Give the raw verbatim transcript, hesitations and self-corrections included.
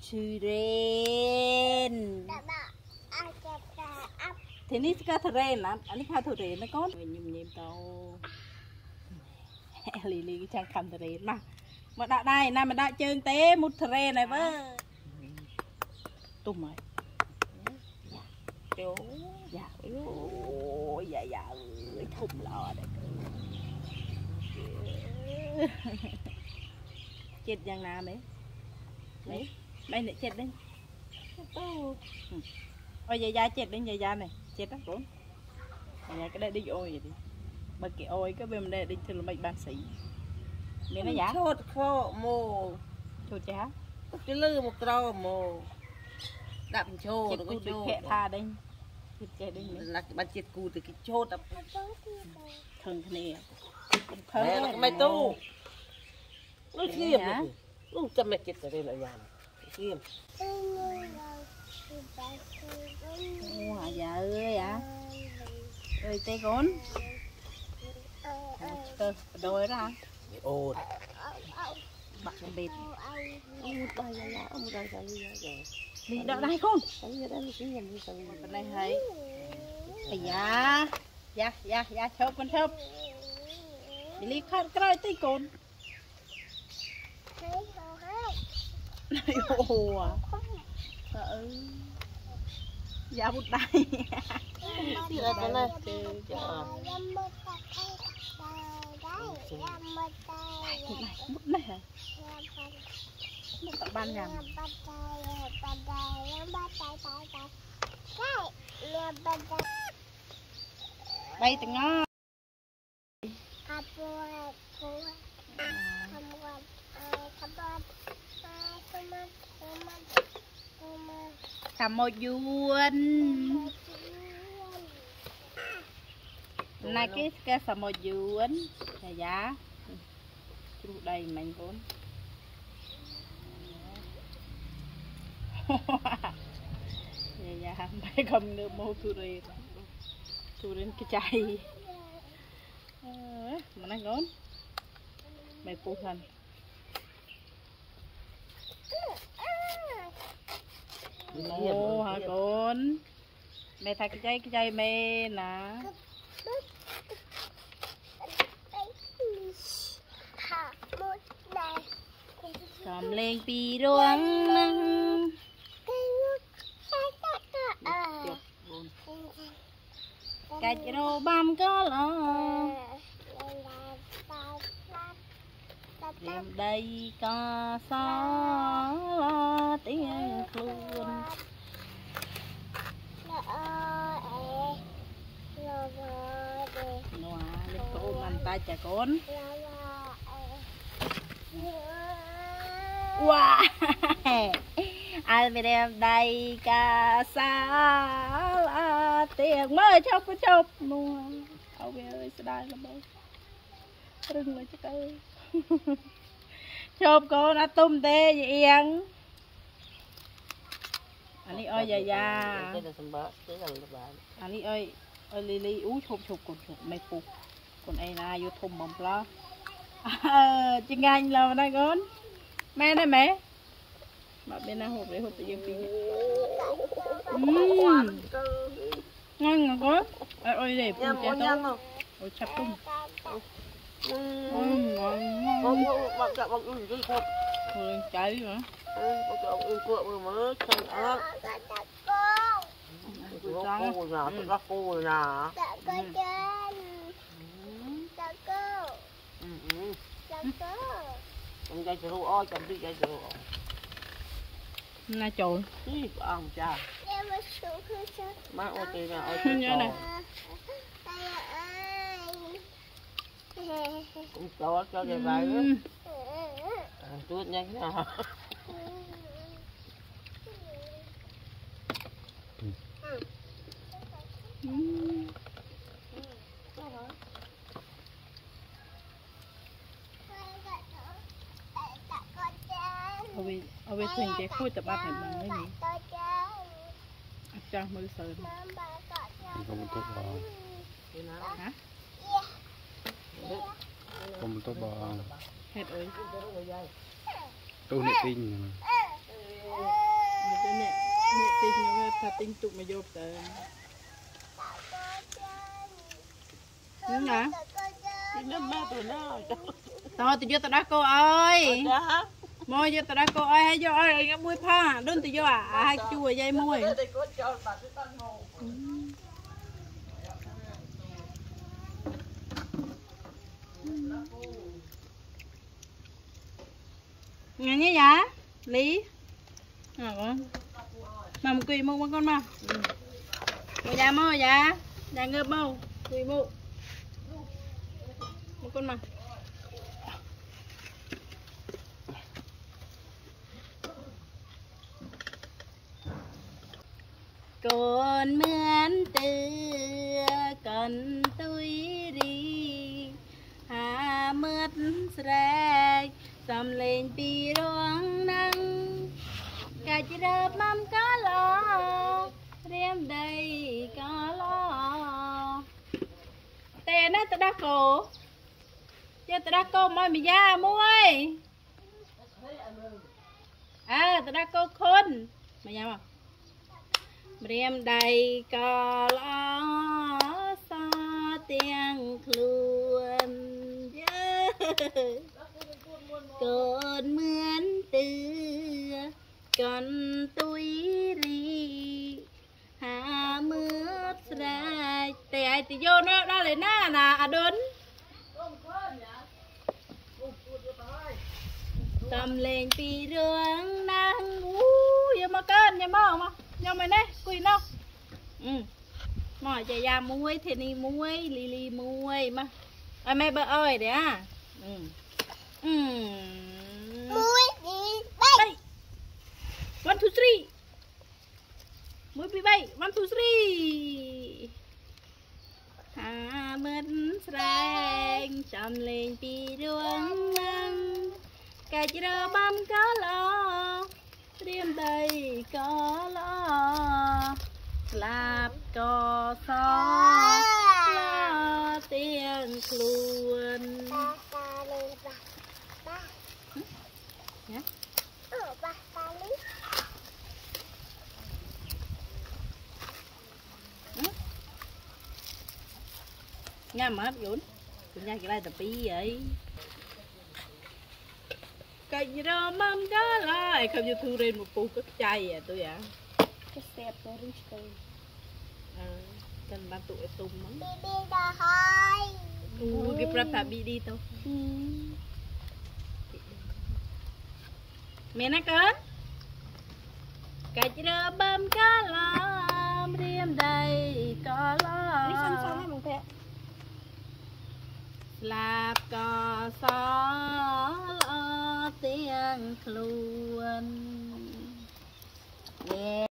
chư rên thế ní cái thằng rên là anh ấy khai thằng rên nó có nhìm nhìm tao lì lì cái trang khăn thằng rên mà mà đã đây nè mà đã chơi té một thằng rên này với tung mày chú dạ ôi dạ dạ ơi thùng lò đấy chết giang nào đấy đấy đây này chết đấy ôi dạ dạ chết đến dạ dạ này chết đó cũng dạ cái đây đi ôi vậy đi mà cái ôi cái bên đây đi thường là mấy bác sĩ miếng nó giả chốt khô mồ chốt chá cái lư một trâu mồ đậm chô được cái chốt kẹt tha đây chết chết đây là cái bàn chết cù từ cái chốt đậm thần này thế là cái máy tu nó khiêm nó chăm mẹ chết ở đây là nhà khiêm à dạ ơi ạ ơi tay con đôi đó ồ bạc bệt đây là lá ông đây là đi đợi đây con bên đây thấy dạ dạ dạ dạ chớp con chớp đi đi khát cái tay con này ồ à ừ dạ một tay đi ra cái này một này một này hả một tặng ban nhầm bay từng ngó cầm một vuông này cái cái sầm một vuông là giá chú đây mình vốn dạ dạ mấy không được mua tu rên tu rên cái chay mà nó ngon mày phụ thành ô hả con mẹ thay cái chay cái chay mẹ nè cầm lên pi ruộng cái rô băm có lo đêm đây có gió lo tiếng luôn noa lên cô mình tay chả con wow ai về đêm đây cả sao tiếng mới chốc chốc noa áo về ơi sẽ đai là bông rừng lại cho cây chộp con đã tung tê vậy anh anh ấy ơi dạ dạ anh ấy ơi ơi Lily ú chụp chụp còn chụp mấy phục còn ai na vô thùng bông lo chị anh là đây con mẹ đây mẹ mà bên nào hộp để hộp tự nhiên pin ngon ngon con ơi để phun chén tốt ôi chặt tung ngon ngon bọc chợ bọc ưng cái khô rồi cháy nữa bọc chợ ưng cựa vừa mới thành ớt trắng cô nhà tự các cô nhà chồng dây sữa ôi chồng đi dây sữa na trội đi ông cha má ô tê nè ôi nhớ này cũng cho cho về vậy chút nhanh nha ở bên ở bên thuyền cái khôi tập bát này bằng cái gì cho mưa sờn không tốt bò hả không tốt bò hết ơi tôi nè tin tinh tụ mà vô tờ đúng hả nó ba tụi nó tao tụi vô tao đã cô ơi môi vô tao đã cô ơi hay vô ơi nó mui pha đun tụi vô à hai chua dây môi nghe nhé dạ lý à con mà một quỳ mua con mà mua dạ mua dạ dạ ngợp mau quỳ mua một con mà còn mướn từ còn tôi đi hà mướt srek xăm lên pi ruộng nắng cả chỉ đập mâm cá lò riêng đầy cá lò tên nó ta đã cổ cho ta đã cô môi mì da muôi à ta đã cô khôn mày nhầm không riêng đầy cá lò xa tiếng luôn còn mướn từ còn tôi đi hà mướt ra tè ai thì vô nó đó là nó là à đốn cầm lên pi rương nang u giờ mà cơn giờ mà mà giờ mày nè quỳ nó ừ mỏi chạy ra muối thì đi muối li li muối mà ơi mẹ bơ ơi đấy à ừ ừ muối đi bay one two three muối bị bay one two three hà mến sang chậm lên pi đường nắng cà chỉ đơ băm cá lò riêng đầy cá lò lạp cò xó lo tiếng luôn nhá nha mất vốn tụi nha cái này tập pi vậy cái gì đó mâm cá lại không như thu lên một củ cất chay à tôi ạ cái xẹp tôi đi chơi cần ban tụi tung mắm đi đó thôi u cái prep bị đi đâu mẹ nó cơn cái gì đó mâm cá làm riêng đầy có lo đi xăm xăm một thế lạp cò xó lo tiếng luôn.